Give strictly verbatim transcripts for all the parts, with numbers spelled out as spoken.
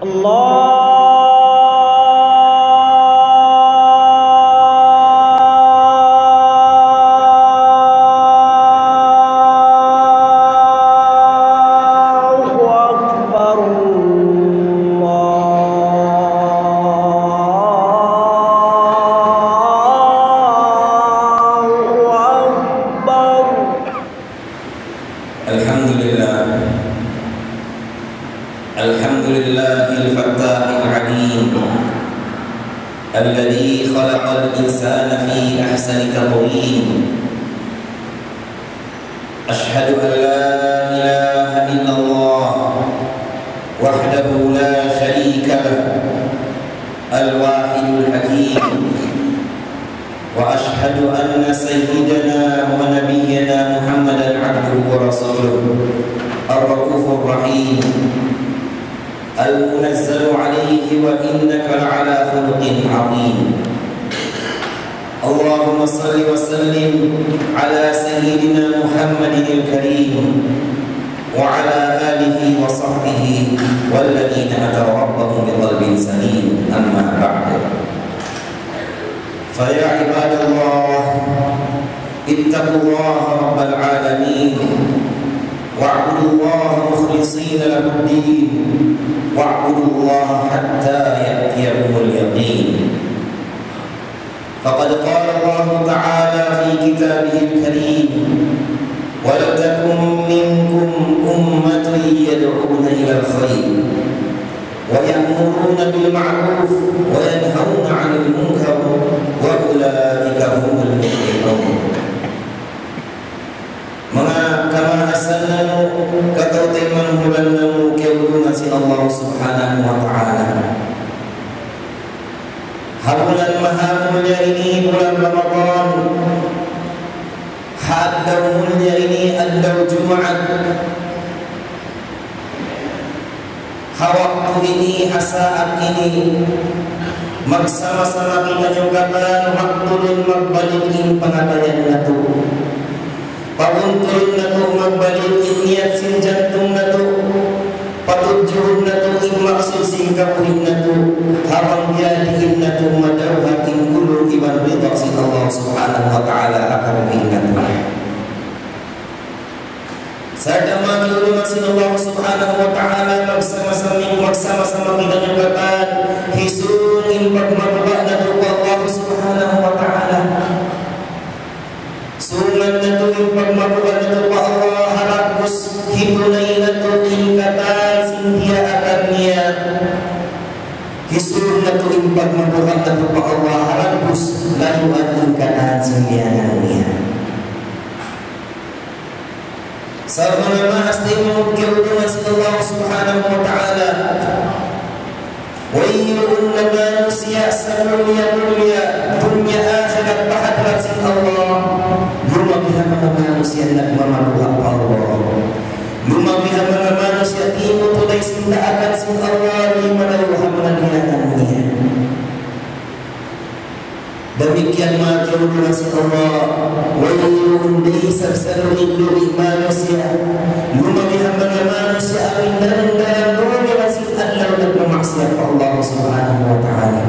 الذي خلق الإنسان في أحسن تقويم. أشهد أن لا إله إلا الله وحده لا شريك له الواحد الحكيم، وأشهد أن سيدنا ونبينا محمدا عبده ورسوله الرؤوف الرحيم المنزل عليه وإنك لعلى خلق عظيم. اللهم صل وسلم على سيدنا محمد الكريم وعلى آله وصحبه والذين أتوا ربهم بقلب سليم. أما بعد، فيا عباد الله اتقوا الله رب العالمين واعبدوا الله مخلصين له الدين واعبدوا الله حتى يأتيكم اليقين. فقد قال الله تعالى في كتابه الكريم: ولتكن منكم أمة يدعون إلى الخير ويأمرون بالمعروف وينهون عن المنكر وأولئك هم المفلحون. Maka kama hasananu katauteman hulanamu keulungan si Allah subhanahu wa ta'ala. Bulan maha mulia ini bulan Ramadan, hadau mulia ini adalah Jumat. Waktu ini, saat ini maksama-sama kita nyukakan waktu magbalikin pengatayan natu pabuntulun natu magbalik niat sin jantung natu patujuhun natu ing maksud sing kapuhin natu habang biadihin natu madawhat ing gulung iban ridha si Allah subhanahu wa ta'ala akan mengingat. Saya maklum masih Allah subhanahu wa ta'ala maksama-sama maksama-sama kita nyukakan hisun impak mabuk natu Allah subhanahu wa ta'ala sungan natu impak mabuk natu Allah harakus hitunay natu ingkatan sintia akan niat hisun natu impak mabuk natu Allah harakus lalu ingkatan sintia akan niat. Sarana ma'astimut kirudunan si Allah subhanahu wa ta'ala wa iyurun na manusia sa dunia-dunia dunia akhirat bahadrat si Allah lumabihan mga manusia nagmamaluhak Allah lumabihan mga manusia timutuday sindaakan si Allah di malaluhan mga nilanan niya. Demikian maka kirudunan si Allah wa iyurun di sabsalun illuhi manusia lumabihan mga manusia amin dalam dunia si Allah dan bermaksiat Allah subhanahu wa ta'ala.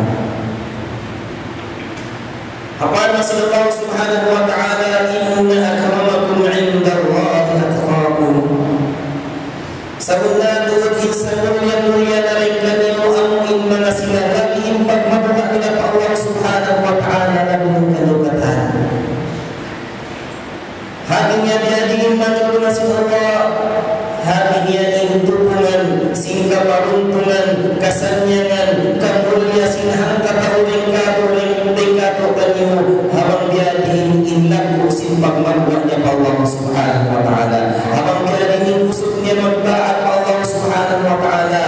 Apa nasi Allah subhanahu wa ta'ala inna akramakum inda Allahi atqakum. Sabunna tu'ud insanun yang mulia narengkan yang mu'amuin manasilah lagi impak mabuha minat Allah subhanahu wa ta'ala lagun kalukatan. Hadinya biadihim majul nasi Allah hadinya intukungan singka paruntungan kasanyangan kamulia sinhang katauring katuring tingkatu kanyu habang biadihim inlaku simpak mabuhnya Allah subhanahu wa ta'ala habang biadihim kusuknya magbaat Allah subhanahu wa ta'ala.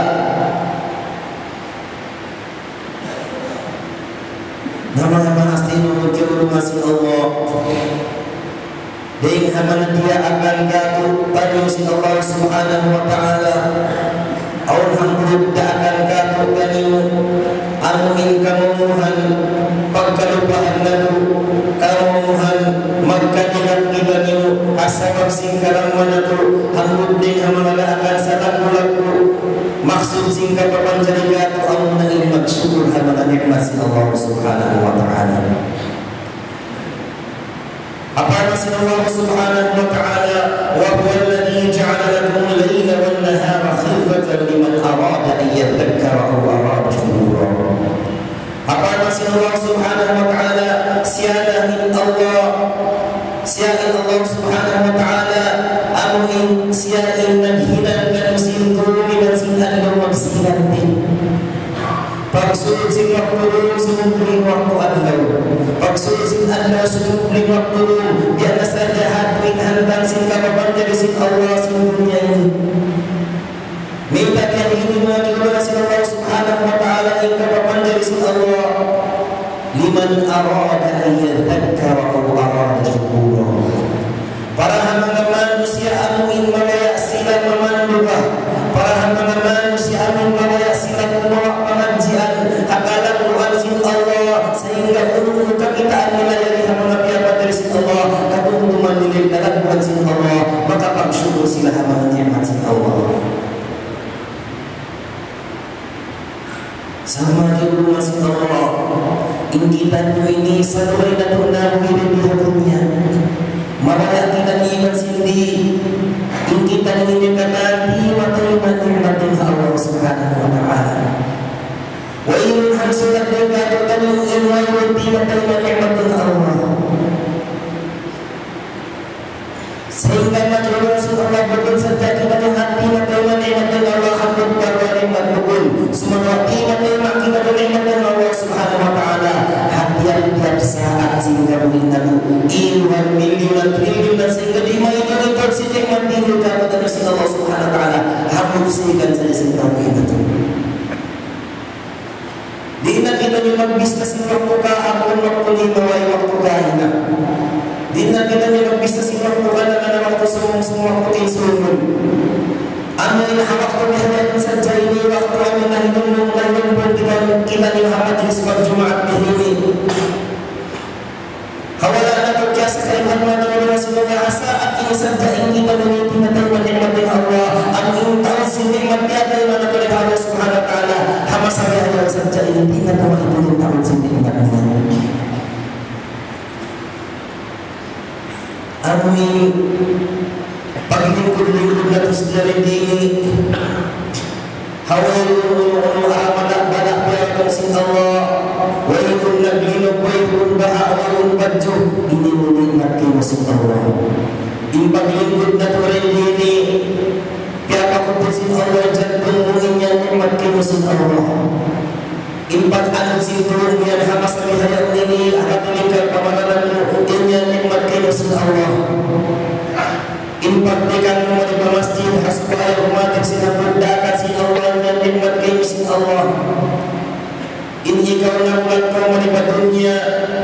Nama-nama astinu menjuru masih Allah dengan amanah dia akan katu tanya si Allah subhanahu wa ta'ala aun hamdud akan katu tanya anuhin kamuhan pagkalupahan nadu kamuhan magkadilat kibanyo asabab singkalang manadu hamdud din hamala akan satakulaku maksud singkat papanjarigat ang naging magsyukur haman nikmat si Allah subhanahu wa ta'ala. Apa nasi Allah subhanahu wa ta'ala wa huwa alladhi ja'ala lakum al-layla wan nahara khilfatan liman arada an yadhakkara aw arada shukura. Apa nasi Allah subhanahu wa ta'ala sialahin Allah sialahin Allah subhanahu wa ta'ala amuin sialahin naghinan kanusin turumi dan sinhan ng magsinan din. Pagsulod sing waktu sumubling waktu adlaw. Pagsulod sing adlaw sumubling waktu diana sa lahat tuwing handang sing kapapan dari sing Allah sing dunia ini. Minta yang ini mga kilala si Allah subhanahu wa ta'ala yung kapapan dari sing Allah. Liman arada an yadhakkara aw arada shukura. Para mga manusia amuin malaya sila mamanduka. Para mga manusia amuin malaya sila kumawa pengajian hakalang Quran sin Allah sehingga ulun kakitaan nila dari mga piyapat dari sin Allah katuntuman nila dalam Quran sin Allah maka pagsyukur sila mga nikmat sin Allah. Sama juga sin Allah ingkitan nyo ini saluay na tunaw hidup dunia. Maraya kita iman sindi ingkitan ninyo katati matayman nikmatin Allah subhanahu wa ta'ala. Wa ilun hamsulat ng katutan yung ilwayo di matayman nikmatin Allah. Sehingga matulungan sa Allah bukun sa kita ng hati matayman nikmatin Allah hatod karwa nikmat bukun. Sumanwati matayman kita ng nikmatin Allah subhanahu wa ta'ala. Tiap-tiap saat sehingga mengingat ilwan miliunan triliunan sehingga di mana itu tersidik mati luka pada Allah subhanahu wa ta'ala hamud sehingga saya sehingga mengingat di na kita nyo magbisnes ng waktu ka hapon waktu lima way waktu kahina di na kita nyo magbisnes ng waktu ka na na waktu sumong sumong waktu kinsulun ano yung hawak ko bihanan sa jayini waktu kami na hinunong na hinunong kita nyo hamadris magjumaat bihini hawala na to kaya sa kailan mga naman sa mga asa at inasadyain kita na tinatay na nikmatin Allah ang intang sinikmat yata yung mga tuloy Allah subhanahu wa ta'ala hamasabi ang sadyain hindi na naman ito yung taon sinikmat niya amoy paglingkod-lingkod na to sa daridini hawala yung alamalak-balak piyatong sin Allah wa'ikun naglinog wa'ikun baha wa'ikun badyo ini munikmat kayo sin Allah yung paglingkod na to rin dini piyakakupot sin Allah dyan kumuhin yan nikmat kayo sin Allah yung pag-anong sin turun yan hamas na mihayaw nini akatulikal pamagalan mo yan nikmat kayo sin Allah impaktikan mo di masjid hasbaya umatik sinapagdakat sin Allah yan nikmat kayo sin Allah in ikaw na ulat ko mo di dunya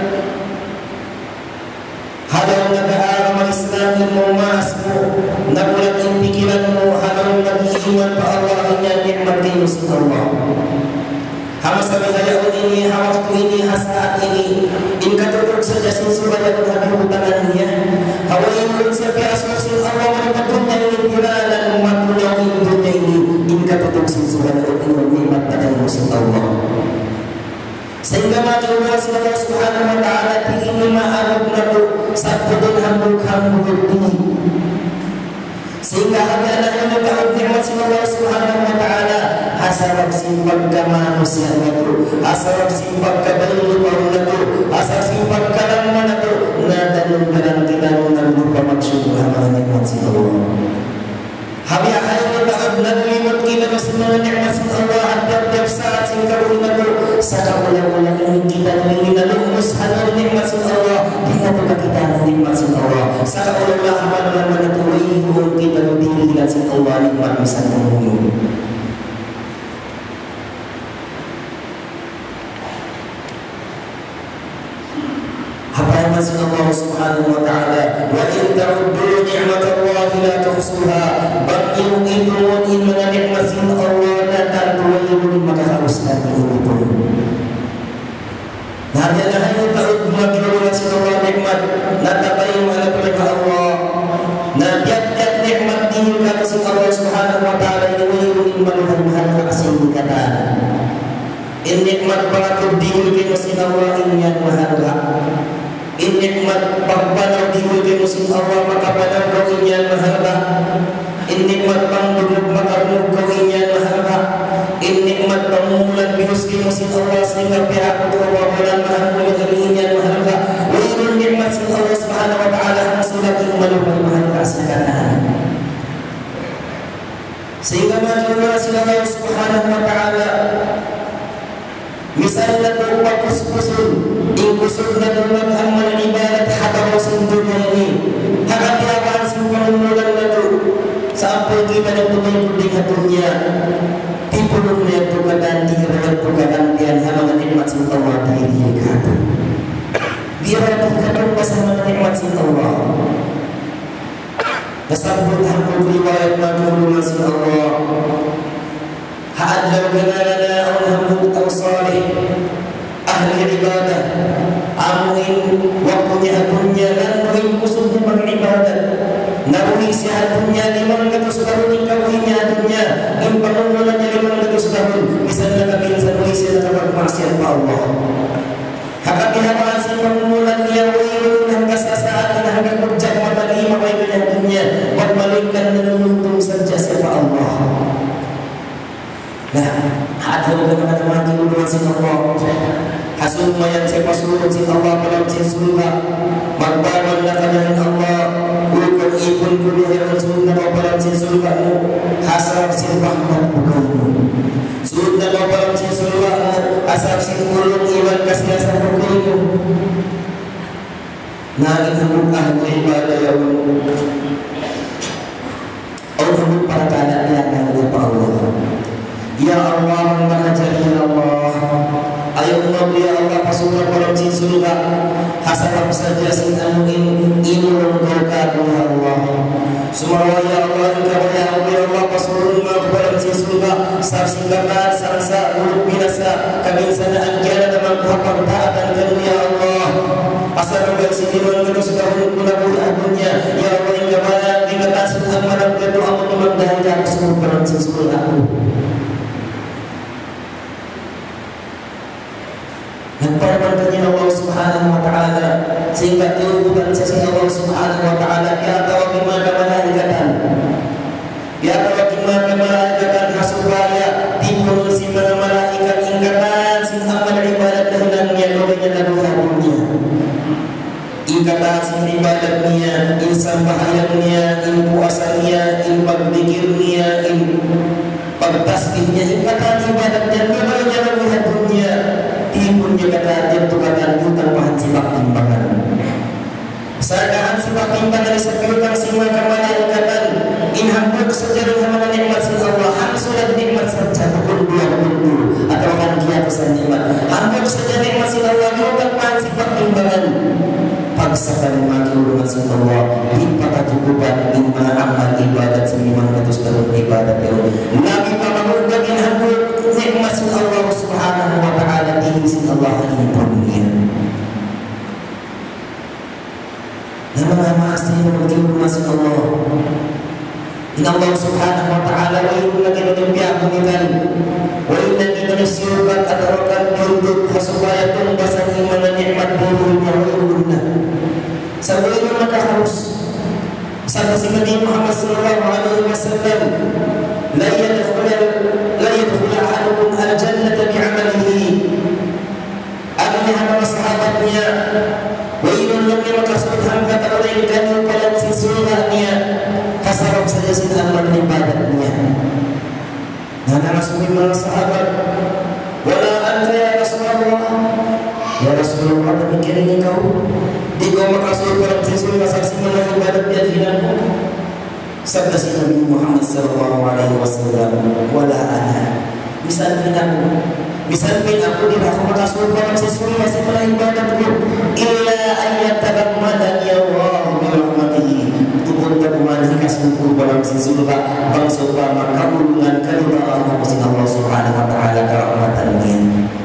halaw nag-aaram ang Islamin mo maas mo nagulat ang pikiran mo halaw nag-iiwan pa Allah yan nikmat kayo sin Allah hamas kami hayaw ini hawak ko ini hasaat ini in katutok sa jasin subaya kung habihutangan niya hawain mo siya piasok sin Allah marikatun niya yung hiralan umat mo niya yung dunya ini in katutok sin subaya kung nikmat tagal mo sin Allah sehingga matulungan si Allah subhanahu wa ta'ala di ini ma'arap na po sa pudon hambog-hambog ini sehingga hanggang na nagkaroon nikmat si Allah subhanahu wa ta'ala asarap si pagkamanusia na to asarap si pagkabalilupaw na to asarap si pagkalamman na to natanong-tanong kita nung naglupa magsyukuhan mga nikmat si Allah Hami akay mo taag naglimot kita na sa mga nikmat si Allah at tiap-tiap saat sing karoon na to sa kawalang-walang yung kita na yung nalumos hanong nikmat si Allah di na to kakita ng nikmat si Allah sa kawalang-walang naman na to yung kita na dinihilan si Allah nikmat misan ng mundo Hapaman sa Allah subhanahu wa ta'ala wa in ta'uddu ni'matallahi la tuhsuha bakit ituon in mga nikmat sin Allah na tanduwayin makaharos na ito nahadanahan yung ta'ud magkilulan sin Allah nikmat natabay yung alam ko Allah na tiyak-tiyak nikmat din yung sin Allah subhanahu wa ta'ala wailun maluhan hal asing kata in nikmat palatud dihul kay musin Allah inyan mahalga in nikmat pagpanaw dihul kay musin Allah makapanaw kau inyan mahalga in nikmat pangdunog makarunog kau inyan mahalga in nikmat pamumulan bihus kay musin Allah sehingga pihak kawawalan mahalga inyan mahalga wailun nikmat sin Allah subhanahu wa ta'ala hangsulat in maluhan mahalga asing kata sehingga majulah sila Allah subhanahu wa ta'ala misalnya berupa kus-kusun ingkusun na dumat amal ibadat hataw sin dunia ini hak tiapaan sin panumulan na du sampai kita na tumay-tuding hatunya tipulun na tukadan diirawat tukadan diyan hamang nikmat sin Allah diri kata diirawat tukadan basa hamang nikmat sin Allah Nasabut hakul riwayat madhul masih Allah ha'adlaw ganalana aw hamud aw salih ahli ibadah amuin waktunya hakunya lanuin kusudnya mag-ibadat naruhi sihatunnya limang gatus tahun ikawinya dunya impanungulannya limang gatus tahun misalnya kami sanuhi siya nakapagmaksyan pa Allah hakapihakaan sa pangungulan niya wailun hanggang sa saan hanggang kudjak matalima kay kanyang dunya pagmalinkan na nunungtong sadya siya pa Allah nah hadlaw ka naman naman kinuluan si Allah hasun mayan siya pasulod si Allah palang siya surga magbaban na kanahin Allah ukang ipon ko niya ang sunod na palang siya surga mo hasarap siya rahmat bukan mo sunod na palang siya surga mo asap singulong iwan kasi sa bukay mo naging hamog ahli ibadah yaw o hamog para kanan niya kanya pa Allah ya Allah ang mahajari ya Allah ayaw mo ya Allah pasukan palang sin surga hasarap saja sin amuin inulong ka ya Allah sumawa ya Allah ikaw ya Allah pasurun mo palang sin surga sa singgapan sangsa uluk binasa kami sanaan kaya naman kapagtaatan kanu ya Allah asal naman siniman kanu sa kahulun kulabul adunya ya Allah ikaw malang ikatas ang marang kanu ang tumagdahan ka pasurun palang sin surga nagpapagkanya Allah subhanahu wa ta'ala sehingga tubutan sa si Allah subhanahu wa ta'ala ya tawagin mga kamalaikatan ya tawagin mga kamalaikatan hasubaya tipunul si mga malaikat ingkatan sin amal ibadat dahilan niya gawin niya laluhan niya ingkatan sin ibadat niya in sambahayan niya in puasan niya in pagdikir niya in pagtasbih niya ingkatan ibadat niya gawin niya laluhan niya tipun niya kata jatuh kata utang pahan sifat timbangan sadaan sifat timbangan sa piutang sima kamalaikatan inhambuk sejarah hamana nikmat sin Allah hamsulat nikmat saja tukul dua kundu atau kan dia pesan nikmat hambuk saja nikmat sin Allah utang pahan sifat timbangan paksakan maki ulungan sin Allah dipakatukupan imma amal ibadat seniman katus tahun ibadat nabi pamahul bagin hambuk nikmat sin Allah subhanahu wa ta'ala dihing sin Allah ini dunia nama-nama asli berkirim sin Allah in Allah subhanahu wa ta'ala wa inna kita nimpiakunikan wa inna kita nisiukat atarakan yunduk hasupayatun basan iman na nikmat buruhnya wa inna sa wa inna maka harus sa si Nabi Muhammad sallallahu alaihi wasallam la yadkhul la yadkhul ahadukum al-jannata bi'amalihi akhirnya para sahabatnya wa ilun lam yakasbhan kata oleh kan pada sisulannya kasarap saja sin amal ibadatnya dan Rasulullah sahabat wala anta ya Rasulullah ya Rasulullah demikian engkau di kau makasih pada sisulan saksi menang ibadat dia hilangmu sabda si Nabi Muhammad sallallahu alaihi wasallam wala ana misal aku misal aku dirahmat Rasul pada sesuatu masih menang ibadatku illa ayyatagammadan ya Allah bi rahmatihi tubun tabuman kasbuku pada sesuatu bangsa ulama kabulungan karidaan Allah subhanahu wa ta'ala karahmatannya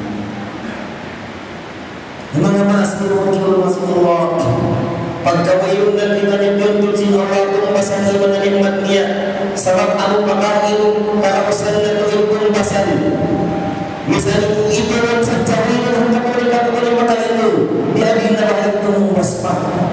mga asli wakil Rasulullah pagkawayun na liman yung yun sin Allah kung basahin mo na nikmat niya sabab anu pakain kausan na tuwing pasan. Misalnya itu yang sejauh ini untuk mereka boleh makan itu dia bina itu waspa.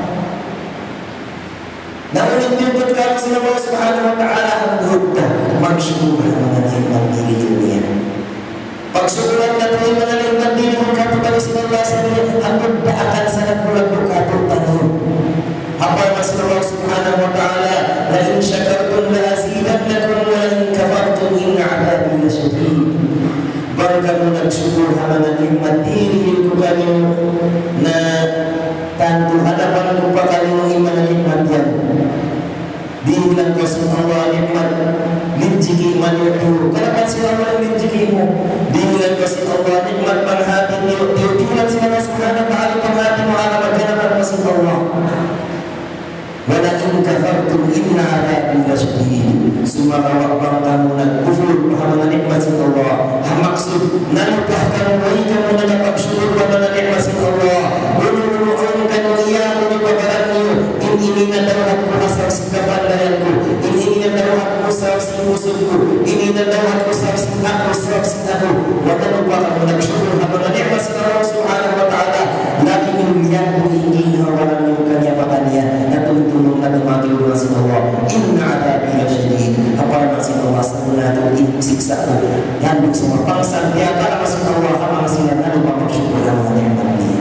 Namun yang dibutuhkan Allah Subhanahu Wa Taala al-Hudda maksyukur mengenai diri dunia. Pagsukuran na tuloy mengenai diri muka kepada Allah sendiri al-Hudda akan sangat melakukan tanur. Apa maksud Allah Subhanahu Wa Taala? La in syakartum la azidannakum wa la in kafartum inna 'adzabi lasyadid. Kamu nagsyukur halaman nikmat diri ko kanyo na tanto hadapan ko pa kanyo iman nikmat yan. Dihilang ko sa Allah nikmat linjiki man yun. Kalapan sila Allah linjiki mo. Dihilang ko sa Allah nikmat panghati niyo. Dihilang sila subhanahu wa ta'ala panghati mo halaman kanapan ko sa Allah. Wala in kafartum inna 'adzabi lasyadid. Sumawawang kamu nagkufur halaman nikmat sa Allah. Maksud nalupah kamu bayi kamu nagpagsyukur pada nikmat sa Allah. Bunuh-bunuhon kamu iya mo pagkaran niyo. In ini na dapat ko sa sikapandayan ko. In ini na dapat ko sa simusod ko. In ini na dapat ko sa ako sa ako. Wala pa kamu nagsyukur pada nikmat sa Allah Subhanahu Wa Ta'ala. Lagi niyan ko ingin hawalan niyo kanya patanian na tulong na tumagil ko sa Allah. Inna 'adzabi lasyadid. Apa maksud Allah sana itu siksa ko. Yan semua pangsan dia kata maksud Allah apa maksudnya lalu bersyukur sama nikmat dia.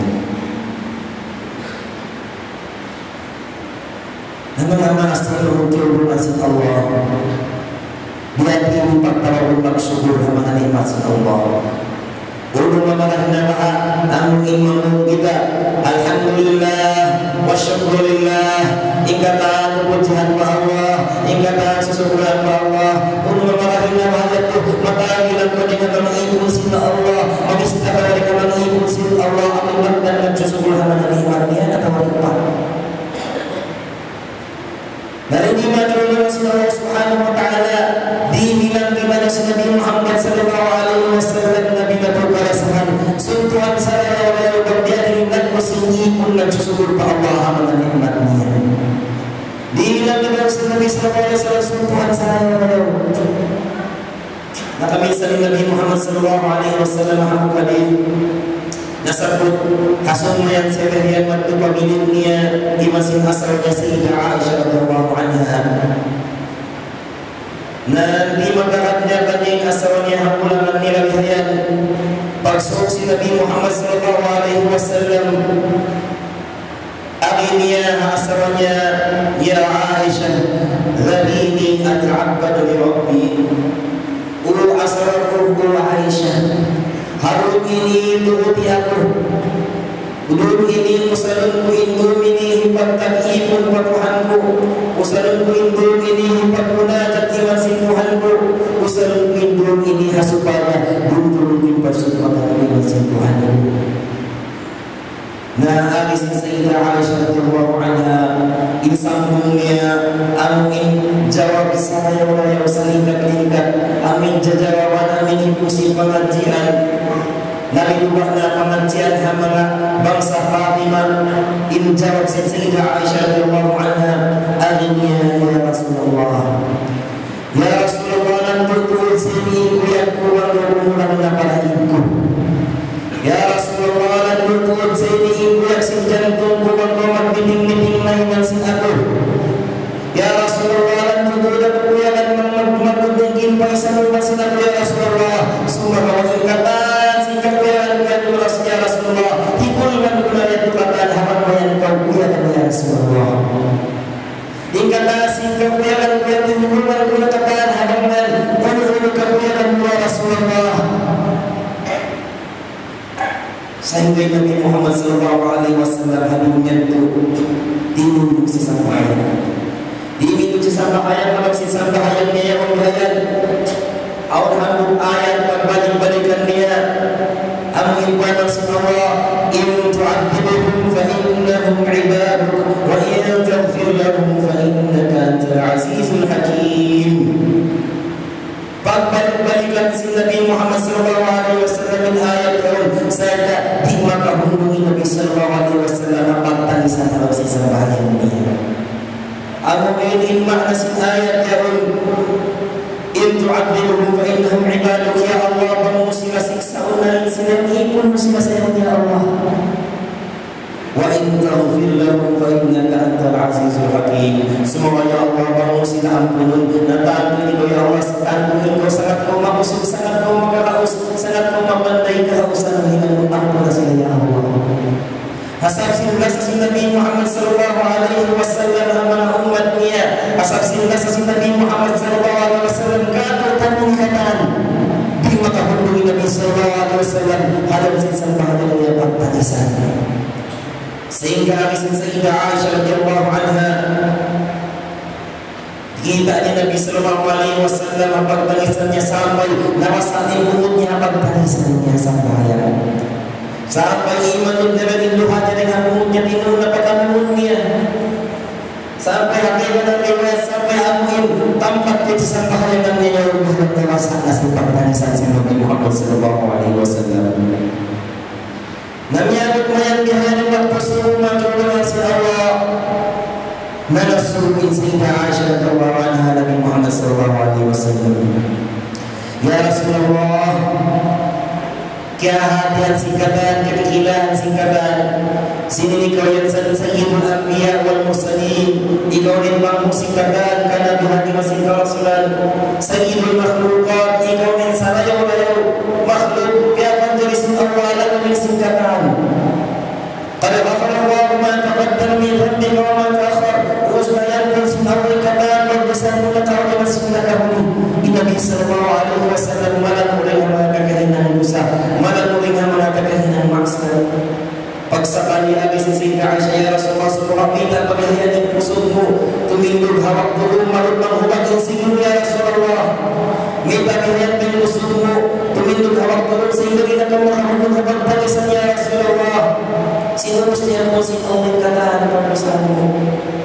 Nama-nama astagfirullah maksud Allah. Dia ini patah bersyukur sama nikmat Allah. Ulun memarahna anu imam kita alhamdulillah wa syukurillah ingkatan pujian Allah ingkatan syukuran Allah. Ulun memarahna hajat maka bilang ko dengan nama ibu sila Allah magistabar dengan nama ibu sila Allah amin dan syukur sama nikmat dia atau apa. Dari dimana Rasulullah Subhanahu Wa Taala dibilang kepada Nabi Muhammad Sallallahu Alaihi Wasallam Nabi berkarasahan suntuhan saya yang berjadi dan musuhi pun syukur pada Allah dengan nikmatnya. Dibilang kepada Nabi Sallallahu Alaihi Wasallam suntuhan saya yang maka misalnya Nabi Muhammad Sallallahu Alaihi Wasallam hadis nasabut hasun yang sebagian waktu pemiliknya di masjid asrarnya Sayyidah Aisyah radhiyallahu anha. Nanti makaratnya kanyang asrarnya hamulan nilai hayat pagsok si Nabi Muhammad sallallahu alaihi wasallam aginya asrarnya ya Aisyah dhalini at'abbadu li rabbi ulu asrarku ulu Aisyah harun ini turuti aku Udun ini usalun ku indum ini hipatkan ibun patuhanku usalun ku indum ini hipat munajat imasin Tuhanku usalun ku indum ini hasupaya buntul bin bersupaya imasin Tuhanku. Nah, hadis Sayyidah Aisyah radhiyallahu anha insambungnya amin jawab saya yang salingkat-lingkat amin jajawaban amin ikusi pengajian Nabi buatna pengajian hamala bangsa Fatimah in jawab Sayyidah Aisyah radhiyallahu anha aghniya ya Rasulullah ya Rasulullah lan tutul sini ku yakuwan rumulan napalahinku ya Rasulullah lan tutul sini ku yaksin jantung ku mengkomat miting-miting mainan sin aku ya Rasulullah lan tutul dan ku yakan memagudingin paisan masin aku ya Rasulullah summa kawin kata ya Rasulullah hikulkan kulayat tukatan haman wayan kau kuyakan ya Rasulullah ingkata singkau kuyakan kuyakan hikulkan kuyakan haman wayan kuyakan kuyakan ya Rasulullah. Sehingga Nabi Muhammad sallallahu alaihi wasallam hadimnya itu tinunduk sesambahan dimintuk sesambahan kalau sesambahan dia yang membayar awal handuk ayat berbalik-balikan dia amin pada semua in tu'adzibhum fa innahum 'ibaduk wa in taghfir lahum fa innaka antal 'azizul hakim. Balik-balikan si Nabi Muhammad sallallahu alaihi wasallam ayat itu saya di maka hubungi Nabi sallallahu alaihi wasallam apa lisan harus disampaikan dia. Aku ingin makna si ayat yang tu'adzibuhum fa innahum 'ibaduk ya Allah, kamu sila siksa unahin sila, ipon mo sila sa iyo ya Allah. Wa in taghfir lahum fa innaka antal azizul hakim. Semoga Allah kamu sila ampunun, natampun ikaw ya Allah, ampunin ko, sangat kau mabusog, sangat kau makaraos, sangat kau mapantay kahausan ng hinang ampun na sila ya Allah. Hasab sila sa si Nabi Muhammad sallallahu alaihi wasallam ang mga umat niya. Hasab sila sa si Nabi Muhammad sallallahu alaihi wasallam katutan ng katan. Di makahulungi Nabi sallallahu alaihi wasallam halang sa isang bahalang niya pagpalisan. Sehingga abisin sa Ida Aisyah radhiyallahu anha, kita ni Nabi sallallahu alaihi wasallam ang pagpalisan niya sampai nawasan ang umut niya pagpalisan niya sa bahayan. Sampai iman na rinluhan niya dengan umut niya tinuna pagkamunod niya. Sampai hakiman ng riwayat, sampai amuin tampak dito sa bahayan niya yung nawasan na sa pagpalisan si Nabi Muhammad sallallahu alaihi wasallam. Namiyabot mo yan bihanin magpasuong matulungan si Allah. Nalasurin sa Ida Aisyah radhiyallahu anha Nabi Muhammad sallallahu alaihi wasallam. Ya Rasulullah, kehadiran singkatan, kekilan singkatan. Sini ikaw yan sa Sayyidul Anbiya wal Mursalin. Ikaw rin bang musingkatan karena bihati masing Rasulan. Sayyidul Makhlukat, ikaw rin sa layaw-layaw makhluk. Kaya panjari si Allah lalu rin singkatan. Qad ghafara Allahu ma taqaddama min dhanbika wa ma ta'akhkhar. Terus bayangkan si Allah kata berdosa mengetahui masing nakahuni. Nabi sallallahu alaihi wasallam malam ulang mga kakahinang dosa, malam ulang mga kakahinang maksiat. Pagsakali habis si Aisyah, ya Rasulullah sallallahu alaihi wasallam paghihiyan ng pusod mo, tumindog hawak doon, marot ng hubag yung siguro ya Rasulullah. May paghihiyan ng pusod mo, tumindog hawak doon, siguro na kang makahulong hubag tagisan ya Rasulullah. Sinubos niya po si Tawin katahan ng dosa mo.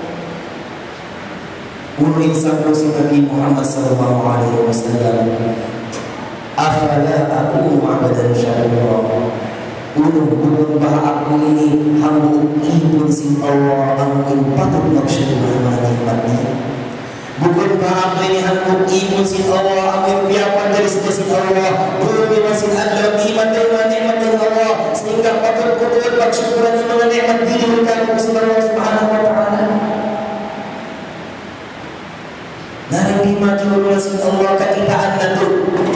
Unuin sabdo si Nabi Muhammad sallallahu alaihi wasallam, afala aku ma'abadan syarullah. Unong buong baha ako ini hambuk ibon si Allah ang patut magsyukur mga nikmat niya. Bukod baha ako ini hambuk ibon si Allah ang piyapan dari si Allah. Bumi masih Allah nikmat dari mga nikmat dari Allah, sehingga patut-patut magsyukuran ng mga nikmat diri ng si Allah subhanahu wa ta'ala. Narima tulungan si Allah kakitaan na to,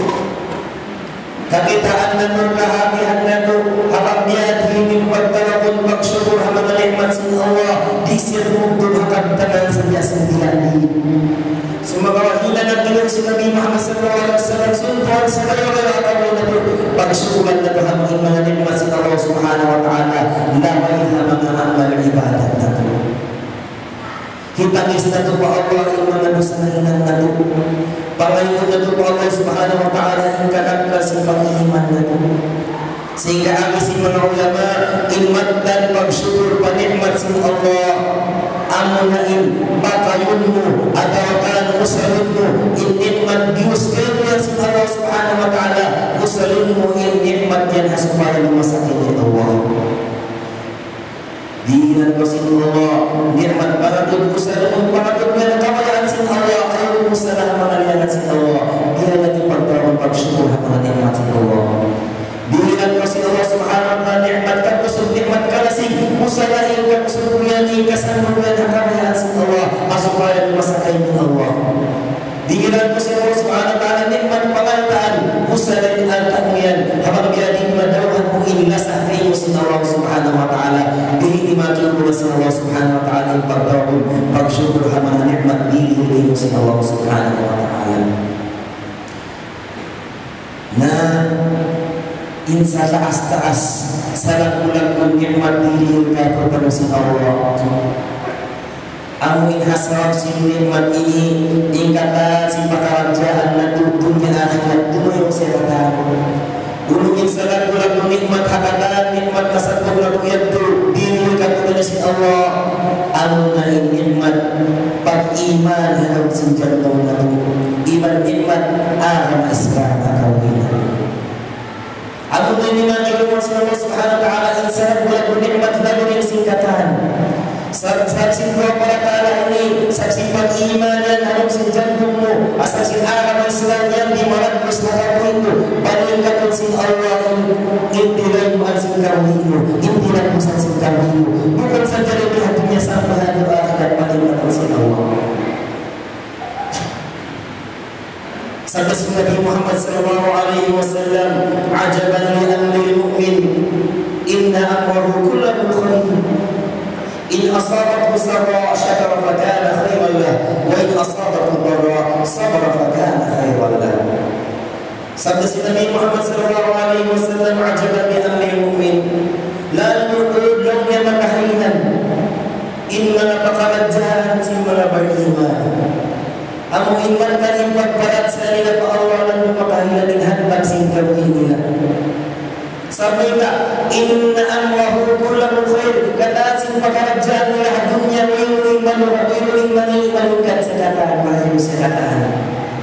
kakitaan na to, kahabihan na to, habang biyadhin pagtalapon pagsyukur habang nalikmat si Allah di sirmugdo hakagtanan sa biya sendiri. Sumagawahilan ang tulong si Nabi Muhammad sallallahu alaihi wasallam sundan sa kayo-kayo atawin na to, pagsyukuran na to habang mga nalikmat si Allah subhanahu wa ta'ala lamay habang amal ibadat na to. Kita kisah tu Allah yang mengadusan hinang nadu. Pangayon na tu Allah subhanahu wa ta'ala yang kadang kasih pangiman nadu. Sehingga abisin mga ulama ilmat dan pagsyukur panikmat si Allah. Amunain bakayunmu atau kan usalunmu in nikmat diuskan si Allah subhanahu wa ta'ala. Usalunmu in nikmat yang supaya lumasakin Allah. Dihinan ko si Allah, nikmat pangatod ko sa lumang pangatod nga nakamayaan si Allah, ayaw ko sa lahat mga si Allah. Dihinan natin pagtawang pagsyukur ang mga nikmat si Allah. Dihinan ko si Allah subhanahu wa ta'ala, nikmat ka kusog, nikmat ka lasing, musalain ka kusog kuyanin, kasan mo nga nakamayaan si Allah, asupaya lumasakay ni Allah. Dihinan ko si Allah subhanahu wa ta'ala, nikmat pangataan, musalain ang tamuyan, habang biyading madawahan mo inilasah kayo si Allah subhanahu wa ta'ala. Dihimatul ko sa Allah subhanahu wa ta'ala yung pagtawag, pagsyukur ha mga nikmat diri mo sa Allah subhanahu wa ta'ala. Na insa taas-taas sa lagulang kong nikmat diri kaya pagpano si Allah. Ang inhasrap si nikmat ini ingkatan si pakarajaan na dunia akhirat dunia sa katan. Ulungin sa lagulang kong nikmat hakatan, nikmat nasatong laguyan do diri katulad si Allah. Ang nain nikmat pag-iman halaw sa jantong na to. Iman nikmat ang Islam akawin. Ang nain nikmat yung sa Allah subhanahu wa ta'ala sa lagulang nikmat laguyan singkatan. Saksi dua para ta'ala ini saksi pag-imanan halaw sa jantong mo. saksi Arab Islam yang dimana terus makamu itu palingkan si Allah intiran muazzin kamu itu intiran muazzin kamu itu bukan saja di hatinya sampai hati akhirat palingkan si Allah. Sabda Nabi Muhammad sallallahu alaihi wasallam, ajaban li amril mu'min inna amrahu kullahu khair. In asabathu sarra syakara fa kana khairan lahu wa in asabathu dharra sabara fa kana khairan lahu. Sabda Nabi Muhammad sallallahu alaihi wasallam, ajaban li amril mu'min la yuqul dunya makahinan inna taqalat jahanati wa bariman. Amu iman kan impak barat sekali dapat Allah dan makahinan dengan baksin kamu inilah. Sampai tak inna amrahu kullahu khair kata sin pekerjaan lah dunia ini manu ini manu manu kan sekatan maju sekatan.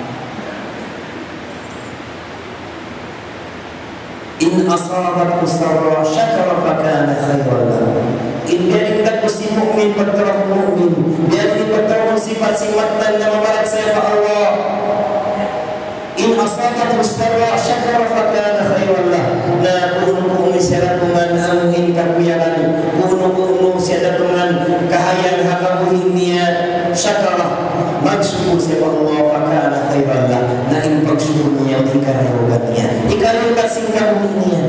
In asabatku sarra syakara fa kana khairan lahu. In dia tidak si mukmin berterang mukmin dia berterang sifat-sifat dan nama barat saya Allah. In asabatku sarra syakara fa kana khairan lahu. Na kunu syaratun amuhin kabuyaran kunu kunu syaratun kahayan hakabuhinia syakara maksud saya Allah fakana khairan lah. Na in pagsyukurnya dikarayogatnya ikalukat singkabuhinia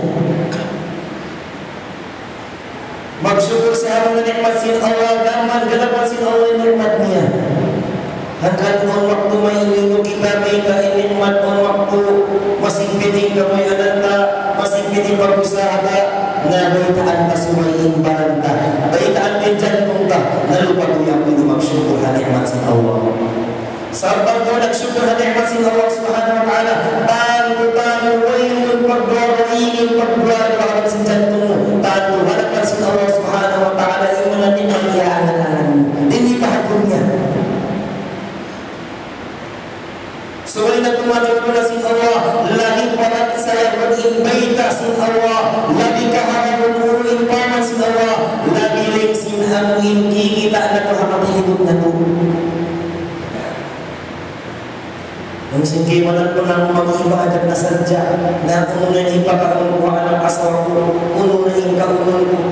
magsyukur sa mga nikmatin Allah daman galapasin Allah nikmatnya. Hanggang ang waktu may inyong kita may kainigmat ang waktu masing piting kamay ananta masing piting pag-usaha na baitaan ka sumayin baranta baitaan din jantong ka nalupa ko yung pwede magsyukur ha nikmatin Allah. Sabang ko nagsyukur ha nikmatin Allah subhanahu wa ta'ala tayo-tayo wayong pagdoroin pagdoro para sa jantong mo tayo harapan sa Allah subhanahu wa ta'ala yung mga ninayaan hindi pahagod niya. Suway na tumatulog na sin Allah lagi parat saya berimbaita sin Allah lagi kaharapun uruin paman sin Allah lagi ling sin amuin kita na kahamat hidup na to. Ang singkiwanan ko na mag-ibadat na sadya na uno na ipakaroon ko ang asawa ko uno na ikaroon ko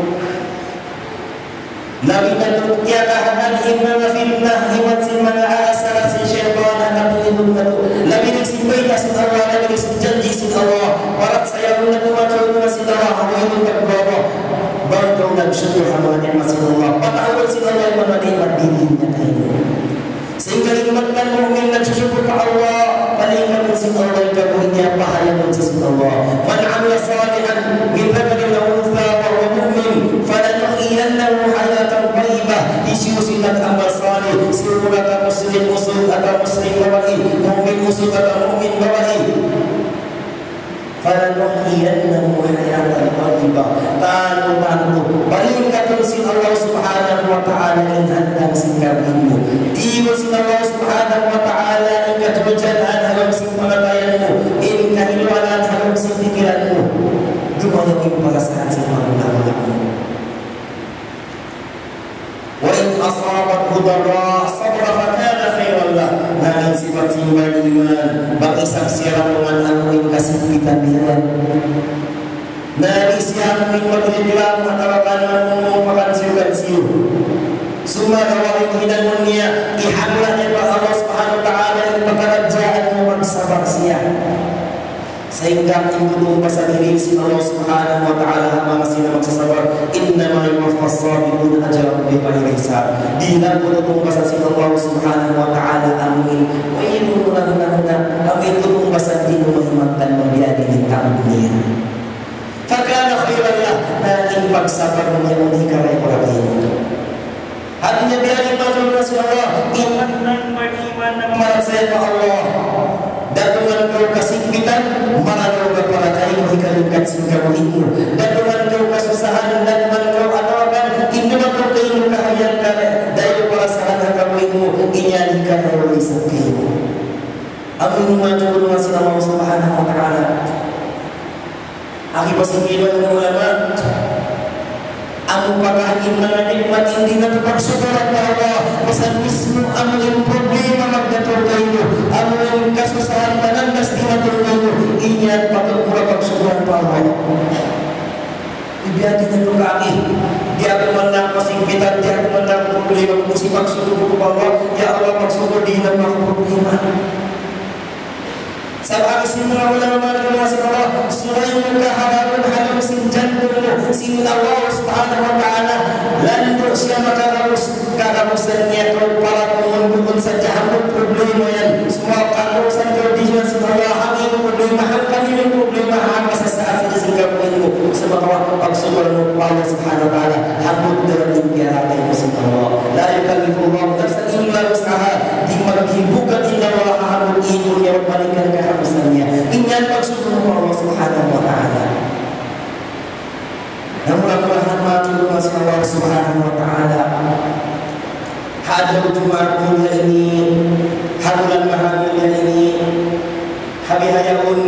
lagi na tukya kahaman mga fitnah iwan sin mga asara sin syaitan na kapilibog na to lagi ng simbay na sin Allah lagi ng sinjanji sin Allah parat saya na tumatulog na sin Allah hawin ng kagbaba bago nagsyukur ang mga nikmat sin Allah patawad sin Allah yung mga nikmat bilhin niya tayo sehingga nikmatkan mu'min nagsyukur pa Allah palingkan sin Allah yung kabuhin niya pahayaman sa sin Allah man amila salihan min dhakarin na untha wa huwa mu'min falanuhyiyannahu hayatan tayyibah isyusilat amal salih semoga ka muslim usul atau muslim bawahi mu'min usul atau mu'min bawahi falanuhyiyannahu hayatan tayyibah tanu-tanu palingkan sin Allah subhanahu wa ta'ala in handang sin kabimu diwa sin Allah subhanahu wa ta'ala in katujanan halam sin pangatayanmu in kahilwanan halam sin pikiranmu dumaya yung palasahan sin pangulamu. Wa in asabathu dharra sabra fa kana khairan lahu. Nanging sifat simbang iman bagi saksiran dengan amuin kasimpitan dihan. Nari siang min madridilang matarakan menumpakan siukan siu. Suma rawahin hidan dunia ihanlah ya Allah subhanahu wa ta'ala yang pekerjaan memaksa siang. Sehingga ingkutong pasadirin si Allah subhanahu wa ta'ala mga sila magsasabar innama yuwaffas sabirun ajrahum bighairi hisab. Di na kutong basa si Allah subhanahu wa ta'ala amin wa yununahunahuna amin kutong basa din mahimantan mabiadi din taong dunia fakana khairan lah na impagsabar mo niya undi karay pagkain hatinya biarin majul na si Allah iman ng beriman ng marasaya pa Allah datungan kau kasimpitan maranaw ka para kayo hikalukat singkamuhin mo datungan kau kasusahan datungan kau atawakan inuman kau kayo kahayan ka dahil para sa hakamuhin mo inyali ka na wala isang kayo amin majul na si Allah subhanahu wa ta'ala. Aki pasingilan ng ulama ang pagkain mga nikmat hindi na pagsubarat na Allah basta mismo ang yung problema magdatul kayo ang hamun kasusahan tanan mesti matulungan ingat patut mula pagsubuhan pa Allah. Ibiyakin na kami. Di ako man na kasingkitan, di ako man na problema kung si pagsubuhan pa Allah. Ya Allah pagsubuhan di na mga problema. Sa simula wala naman ng mga Allah, surayin mo kahabaron halang sinjan mo sin Allah subhanahu wa ta'ala. Lalo siya makararus kakarusan niya kung para kumunbukon sa jahat problema yan. Semua karusan kerdisnya semua hangin problema, hangin problema hangin sa saat sa singkapuin mo. Sa mga pagsubuhan mo Allah subhanahu wa ta'ala, hambut dengan impiaratay mo sa Allah. La yukallifu Allah nafsan illa wus'aha. Di maghibukan inna Allah hambut imun ya magbalikan kaharusannya. Ingat pagsubuhan mo Allah subhanahu wa ta'ala. Mudah-mudahan matur masih Allah subhanahu wa ta'ala. Hadir Jumat mulia ini, habulan maha mulia ini, hari hayaun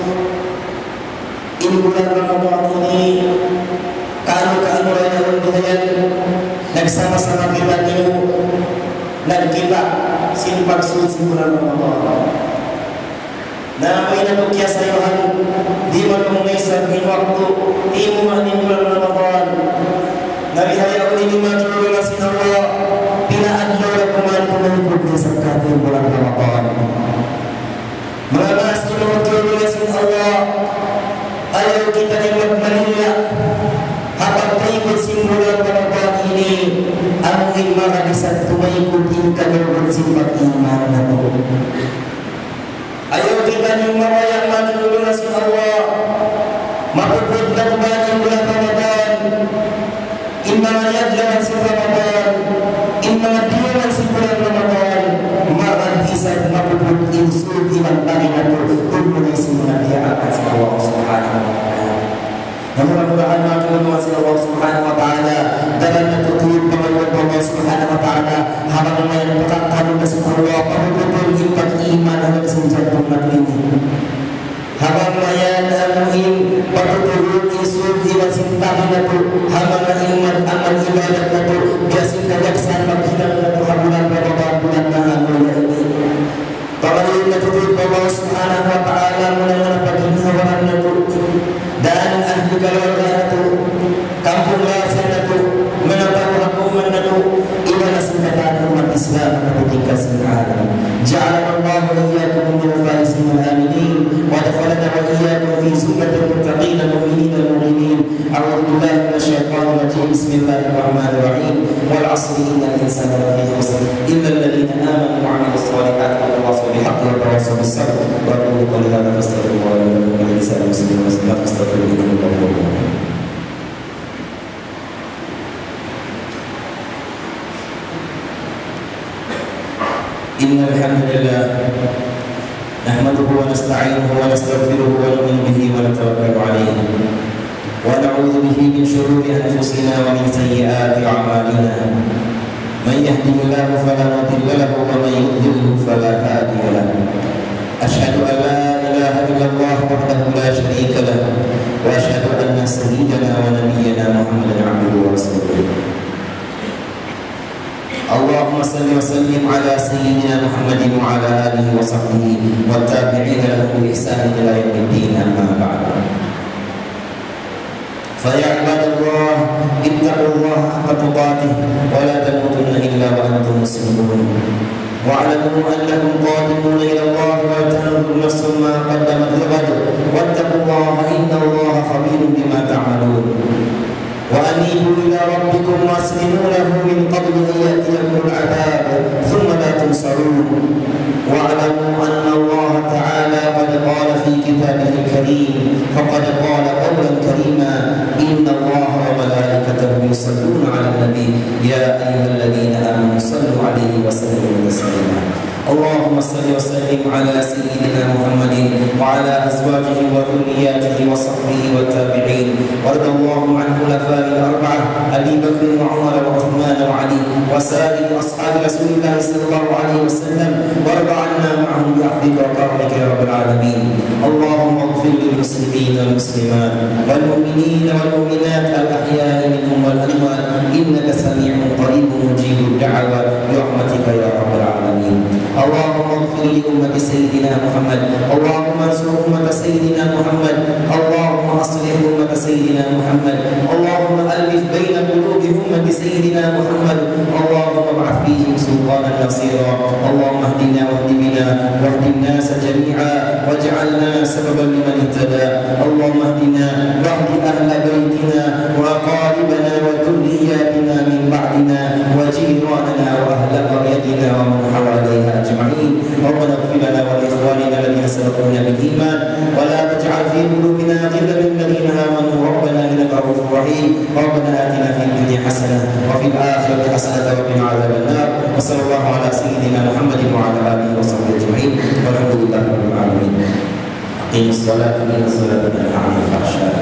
ini bulan Ramadan ini, kalau keanurayan bulan nagsama-sama kita niyo, nagkita simpak suci bulan Ramadan. Na may natukya sa iyohan, di matungay sa waktu, di mo manin bulan Ramadan. Nabihaya ko nini matulong na sinawa, pinaadlaw na kumain ko na ikot sa kating bulan Ramadan. Mga mas tinutulong na sin Allah, ayaw kita niya magmanila, habang paikot sin bulan Ramadan ini, ang mga bisat tumaikot in kagawin sin pag-iman na to. Ayo kita ni mawayang matulungan si Allah, mapupud na kumain bulan Ramadan, in mga yadlaman si Ramadan, in mga diyaman si bulan Ramadan, marang isang mapupud insud ilang tangin na to, tulungan si mga diyaan si Allah subhanahu wa ta'ala. Mudah-mudahan matulungan si Allah subhanahu wa ta'ala, dalam natutulog pangalaman po Allah subhanahu wa ta'ala, habang may napakakaroon na sa Allah, pagkutul impact iman hanggang sa jantong nato ini. Habang mayan amuin, pagkutul insud iman sintahin na to, habang na iman amal ibadat na to, biyasin kajaksan maghinang na to, habulan Ramadan bulan na hamulan ini. Pagkutul natutulog po Allah subhanahu wa ta'ala, muna-muna paghinhawaran na to, dan ahli keluarga itu, kampung lasan itu, menatap hukuman itu, ibadah singkatan umat Islam ketika sekarang. Ja'alallahu wa iyyakum minal faizin wal aminin, wa dakhalana wa iyyakum fi zumratil muttaqin al-mu'minin al-mu'minin. A'udzu billahi minasyaitonir rajim. Bismillahirrahmanirrahim. Wal 'asri innal insana lafi khusr illa alladziina aamanu wa 'amilus shalihati wa tawassaw bil haqqi wa tawassaw bis sabr. Wa aqulu qawli hadza fastaghfirullaha li wa lakum wa li lisa'iril muslimina wal muslimat fastaghfiruhu innahu ghafurur rahim. Innal hamdalillah nahmaduhu wa nasta'inuhu wa nastaghfiruhu wa nu'minu bihi wa natawakkalu 'alayhi wa na'udzu bihi min shururi anfusina wa min sayyiati a'malina. Man yahdihillahu fala mudilla lahu wa man yudlilhu fala hadiya lahu. Asyhadu an la ilaha illallah wahdahu la syarika lahu wa asyhadu anna sayyidana wa nabiyyana Muhammadan 'abduhu wa rasuluh. Allahumma salli wa sallim ala sayyidina Muhammadin wa ala alihi wa sahbihi wa tabi'ina lahum bi ihsanin ila yaumiddin, amma ba'du. Fa ya ibadallah, ittaqullaha haqqa tuqatih wa la tamutunna illa wa antum muslimun. Wa'lamu annakum qadimuna ila Allah wa tanzuru nafsun ma qaddamat lighad wattaqullaha innallaha khabirun bima ta'malun. وأنيبوا إلى ربكم وأسلموا له من قبل أن يأتيكم العذاب ثم لا تنصرون. واعلموا أن الله تعالى قد قال في كتابه الكريم، فقد قال قولا كريما: إن الله وملائكته يصلون على النبي يا أيها الذين آمنوا صلوا عليه وسلموا تسليما. اللهم صل وسلم على سيدنا محمد وعلى أزواجه وذرياته وصحبه والتابعين، وارض اللهم عن خلفاء الأربعة أبي بكر وعمر وعثمان وعلي وسائر أصحاب رسول الله صلى الله عليه وسلم، وارض عنا معهم بعفوك وكرمك يا رب العالمين. اللهم اغفر للمسلمين والمسلمات والمؤمنين والمؤمنات الأحياء منهم والأموات إنك سميع قريب مجيب الدعوة برحمتك يا رب العالمين. اللهم اغفر اغفر لأمة سيدنا محمد اللهم انصر أمة سيدنا محمد اللهم أصلح أمة سيدنا محمد اللهم ألف بين قلوب أمة سيدنا محمد اللهم ابعث فيهم سلطانا نصيرا اللهم اهدنا واهد بنا واهد الناس جميعا واجعلنا سببا لمن اهتدى اللهم اهدنا واهد أهل بيتنا وأقاربنا وذرياتنا من بعدنا وجيراننا وأهل قريتنا ومن حواليها أجمعين ربنا اغفر لنا ولإخواننا الذين سبقونا بالإيمان ولا تجعل في قلوبنا غلا للذين آمنوا ربنا إنك رؤوف رحيم ربنا آتنا في الدنيا حسنة وفي الآخرة حسنة وقنا عذاب النار وصلى الله على سيدنا محمد وعلى آله وصحبه أجمعين والحمد لله رب العالمين. أقيموا الصلاة إن الصلاة تنهى عن الفحشاء